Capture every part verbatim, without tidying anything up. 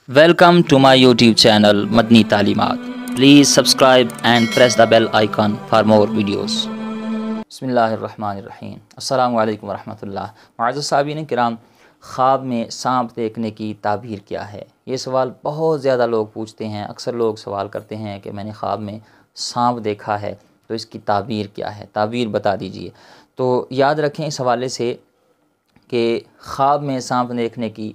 Welcome to my YouTube channel Madni Talimat. Please subscribe and press the bell icon for more videos. Bismillahirrahmanirrahim. Assalamu alaikum warahmatullah. معزز صابین کرام، خواب میں سانپ دیکھنے کی تعبیر کیا ہے؟ یہ سوال بہت زیادہ لوگ پوچھتے ہیں۔ اکثر لوگ سوال کرتے ہیں کہ میں نے خواب میں سانپ دیکھا ہے تو اس کی تعبیر کیا ہے، تعبیر بتا دیجئے۔ تو یاد رکھیں اس حوالے سے کہ خواب میں سانپ دیکھنے کی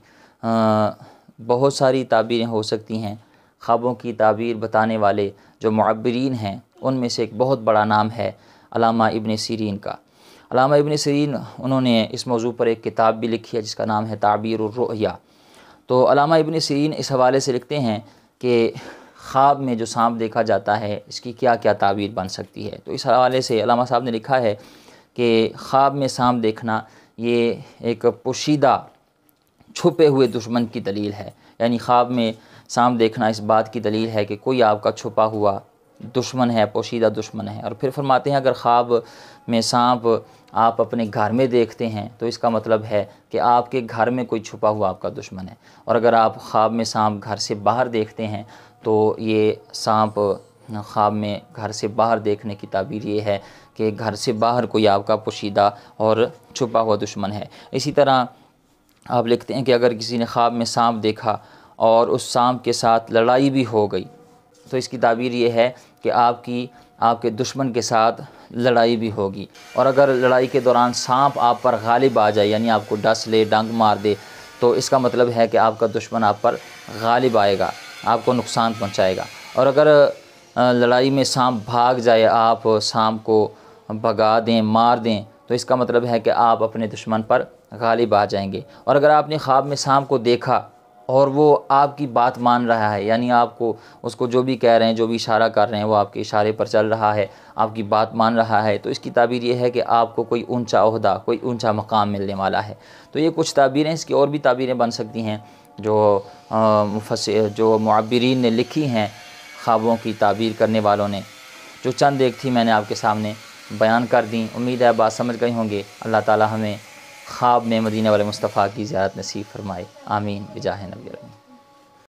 بہت ساری تعبیریں ہو سکتی ہیں۔ خوابوں کی تعبیر بتانے والے جو معبرین ہیں ان میں سے ایک بہت بڑا نام ہے علامہ ابن سیرین کا۔ علامہ ابن سیرین انہوں نے اس موضوع پر ایک کتاب بھی لکھی ہے جس کا نام ہے تعبیر الرؤیا۔ تو علامہ ابن سیرین اس حوالے سے لکھتے ہیں کہ خواب میں جو سانپ دیکھا جاتا ہے اس کی کیا کیا تعبیر بن سکتی ہے۔ تو اس حوالے سے علامہ صاحب نے لکھا ہے کہ خواب میں سانپ دیکھنا یہ ایک پوشیدہ چھپے ہوئے دشمن کی دلیل ہے، یعنی خواب میں سانپ دیکھنا اس بات کی دلیل ہے کہ کوئی آپ کا چھپا ہوا دشمن ہے، پوشیدہ دشمن ہے۔ اور پھر فرماتے ہیں اگر خواب میں سانپ آپ اپنے گھر میں دیکھتے ہیں تو اس کا مطلب ہے کہ آپ کے گھر میں کوئی چھپا ہوا آپ کا دشمن ہے، اور اگر آپ خواب میں سانپ گھر سے باہر دیکھتے ہیں تو یہ سانپ خواب میں گھر سے باہر دیکھنے کی تعبیر یہ ہے کہ گھر سے باہر کوئی آپ کا پوشیدہ اور چھپا ہوا دشمن ہے۔ اسی طرح آپ لکھتے ہیں کہ اگر کسی نے خواب میں سانپ دیکھا اور اس سانپ کے ساتھ لڑائی بھی ہو گئی تو اس کی تعبیر یہ ہے کہ آپ کی آپ کے دشمن کے ساتھ لڑائی بھی ہوگی، اور اگر لڑائی کے دوران سانپ آپ پر غالب آ جائے یعنی آپ کو ڈس لے، ڈنک مار دے، تو اس کا مطلب ہے کہ آپ کا دشمن آپ پر غالب آئے گا، آپ کو نقصان پہنچائے گا۔ اور اگر لڑائی میں سانپ بھاگ جائے، آپ سانپ کو بھگا دیں، مار دیں، تو اس کا مطلب ہے کہ آپ اپنے دشمن پر غالب آ جائیں گے۔ اور اگر آپ نے خواب میں سانپ کو دیکھا اور وہ آپ کی بات مان رہا ہے، یعنی آپ کو اس کو جو بھی کہہ رہے ہیں، جو بھی اشارہ کر رہے ہیں وہ آپ کے اشارے پر چل رہا ہے، آپ کی بات مان رہا ہے، تو اس کی تعبیر یہ ہے کہ آپ کو کوئی اونچا عہدہ، کوئی اونچا مقام ملنے والا ہے۔ تو یہ کچھ تعبیریں، اس کی اور بھی تعبیریں بن سکتی ہیں جو مفسر جو معبرین نے لکھی ہیں، خوابوں کی تعبیر کرنے والوں نے۔ جو چند ایک تھی میں نے آپ کے سامنے بیان کر دیں، امید ہے بات سمجھ گئے ہوں گے۔ اللہ تعالی ہمیں خواب میں مدینہ والے مصطفیٰ کی زیارت نصیب فرمائے، آمین بجاہ نبی کریم۔